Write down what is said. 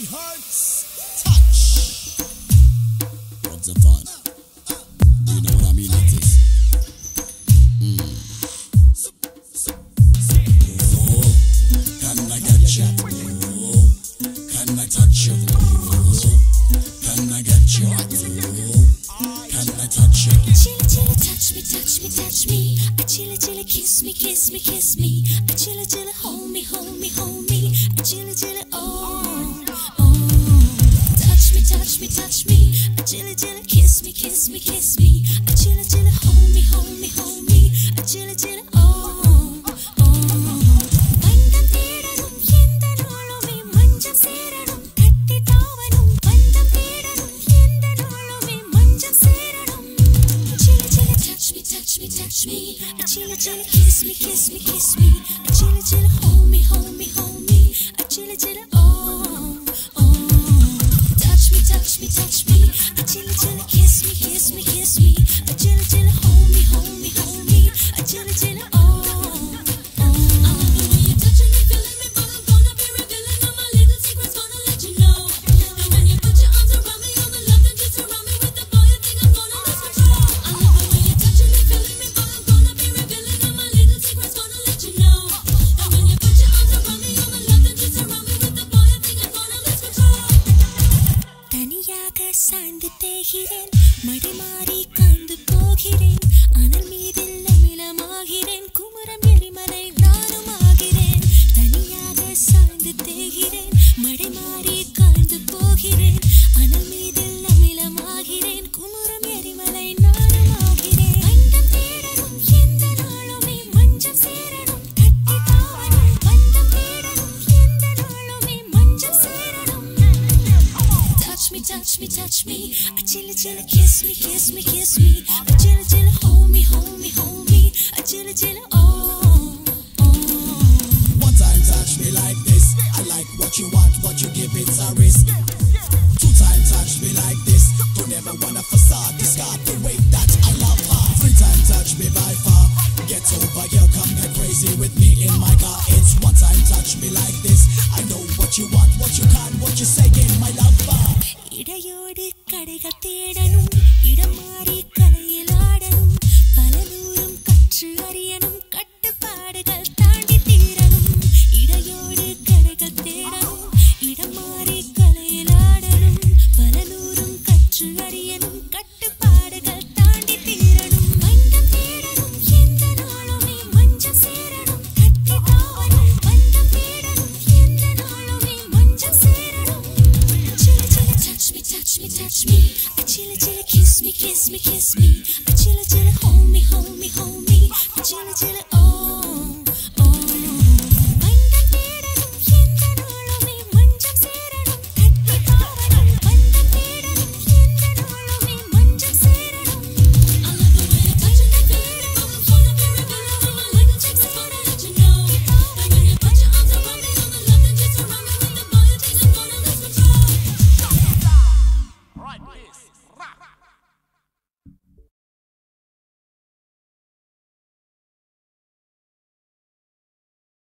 Hertz touch. What's the fun? Do you know what I mean like this? Oh, can I get you? Oh, can I touch you? Oh, can I get you? Oh, can I touch you? Chilly, chilly, touch me, touch me, touch me. Chilly, chilly, kiss me, kiss me, kiss me. Chilly, chilly, hold me, hold me, hold me. Chilly, chilly, oh, oh. Touch me, touch me, touch me. Chilly, chilly, kiss me, kiss me, kiss me. Chilly, chilly, hold me, hold me, hold me. Chilly, chilly, oh, oh. Vandam theedanum endha nalume manjam seranum thatti taavanum. Vandam theedanum endha nalume manjam seranum. Chilly, chilly, touch me, touch me, touch me. Chilly, chilly, kiss me, kiss me, kiss me. Chilly, chilly, hold me, hold me, hold me. Chilly, chilly, oh, oh. Touch me, touch me, touch me. Chilly, chilly, kiss me, kiss me, kiss me. Chilly, chilly, hold me, hold me, hold me. Chilly, chilly, oh, oh. I love the way you're touching me, feeling me, but I'm gonna be revealing all my little secrets, gonna let you know. And when you put your arms around me, all the love that you surround me with, the boy, I think I'm gonna lose control. I love the way you're touching me, feeling me, but I'm gonna be revealing all my little secrets, gonna let you know. And when you put your arms around me, all the love that you surround me with, the boy, I think I'm gonna lose control. தனியாக சாய்ந்து தேகிறேன், மடி மாறி காய்ந்து போகிறேன், அனல் மீதில் அமிலமாகிறேன், குமரம் எரிமலை நானும் ஆகிறேன். தனியாக சாய்ந்து தேகிறேன், மடி மாறி காய்ந்து போகிறேன், அனல் மீதில் அமிலமாகிறேன், குமரம் எரிமலை நானும் ஆகிறேன். வந்தம் தேடணும் எந்த நாளுமே மஞ்சம் சேரணும் தட்டி தாவணும். வந்தம் தேடணும் எந்த நாளுமே மஞ்சம் சேரணும். Touch me, touch me, touch me. Chilly, chilly, kiss me, kiss me, kiss me. Chilly, chilly, hold me, hold me, hold me. Chilly, chilly, oh, oh. One time touch me like this. I like what you want, what you give, it's a risk. Two time touch me like this. Don't ever wanna facade, discard the way that I love her. Three time touch me by far. Get over here, come get crazy with me in my car. It's one time touch me like this. I know what you want, what you can, what you saying, my lover. இடையோடு கடைகள் தேடணும், இடம் மாறி கலையில் ஆடணும், பலநூறும் கற்று அறியணும், கட்டுப்பாடுகள் தாண்டி தீரணும். இடையோடு கடைகள் தேடணும், இடம் மாறி கலையில் ஆடணும், பலநூறும் கற்று அறியணும், கட்டுப்பாடுகள் தாண்டி தீரணும். வந்தம் தேடணும் எந்த நாளுமே மஞ்சம் சேரணும் தட்டி தாவணும். வந்தம் தேடணும் எந்த நாளுமே மஞ்சம் சேரணும். Chilly, chilly, touch me, touch me, touch me. Chilly, chilly, kiss me, kiss me, kiss me. Chilly, chilly, hold me, hold me, hold me. Chilly, chilly, oh.